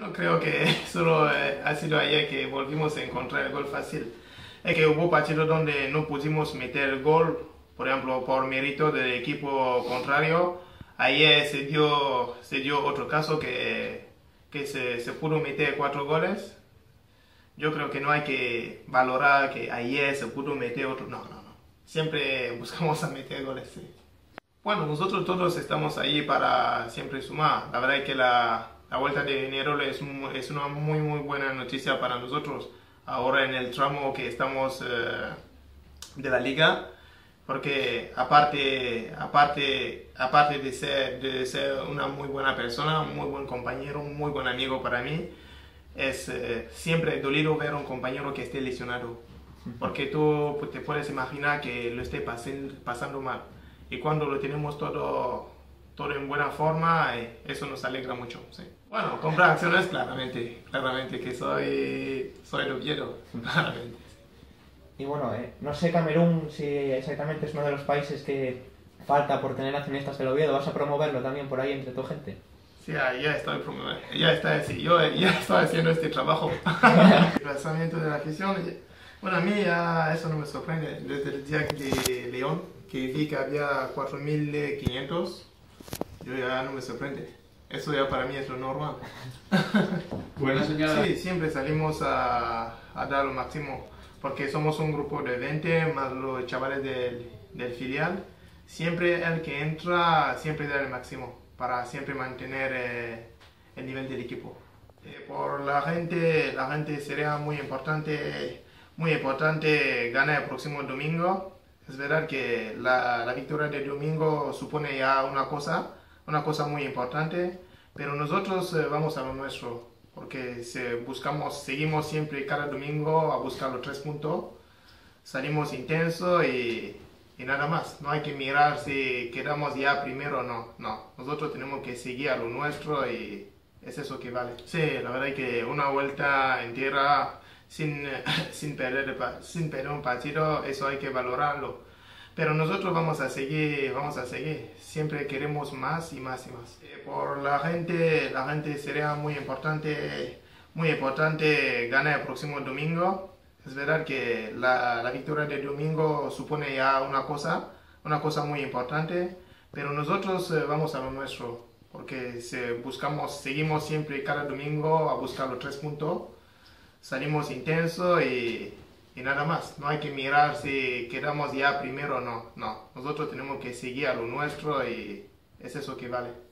No creo que solo ha sido ayer que volvimos a encontrar el gol fácil. Es que hubo partidos donde no pudimos meter el gol, por ejemplo, por mérito del equipo contrario. Ayer se dio otro caso que se pudo meter 4 goles. Yo creo que no hay que valorar que ayer se pudo meter otro. No, no, no. Siempre buscamos a meter goles, sí. Bueno, nosotros todos estamos ahí para siempre sumar. La verdad es que la vuelta de enero es una muy buena noticia para nosotros. Ahora en el tramo que estamos de la liga, porque aparte de ser una muy buena persona, un muy buen compañero, un muy buen amigo para mí, es siempre dolido ver a un compañero que esté lesionado, porque tú te puedes imaginar que lo esté pasando mal, y cuando lo tenemos todo en buena forma, eso nos alegra mucho, sí. Bueno, comprar acciones, claramente que soy de Oviedo, claramente. Y bueno, no sé Camerún si exactamente es uno de los países que falta por tener accionistas del Oviedo. ¿Vas a promoverlo también por ahí entre tu gente? Sí, ya estoy promoviendo, sí, yo ya estoy haciendo este trabajo. El lanzamiento de la afición, bueno, a mí ya eso no me sorprende. Desde el día de León, que vi que había 4.500, yo ya no me sorprende. Eso ya para mí es lo normal. Buena señal. Sí, siempre salimos a dar lo máximo, porque somos un grupo de 20 más los chavales del filial. Siempre el que entra, siempre da el máximo para siempre mantener el nivel del equipo. Por la gente sería muy importante ganar el próximo domingo. Es verdad que la victoria del domingo supone ya una cosa muy importante, pero nosotros vamos a lo nuestro, porque seguimos siempre cada domingo a buscar los 3 puntos, salimos intensos y nada más. No hay que mirar si quedamos ya primero o no, nosotros tenemos que seguir a lo nuestro y es eso que vale. Sí, la verdad es que una vuelta entera sin perder un partido, eso hay que valorarlo. Pero nosotros vamos a seguir, siempre queremos más y más. Por la gente sería muy importante ganar el próximo domingo. Es verdad que la victoria del domingo supone ya una cosa muy importante, pero nosotros vamos a lo nuestro, porque seguimos siempre cada domingo a buscar los 3 puntos, salimos intensos y nada más. No hay que mirar si quedamos ya primero o no, nosotros tenemos que seguir a lo nuestro y es eso que vale.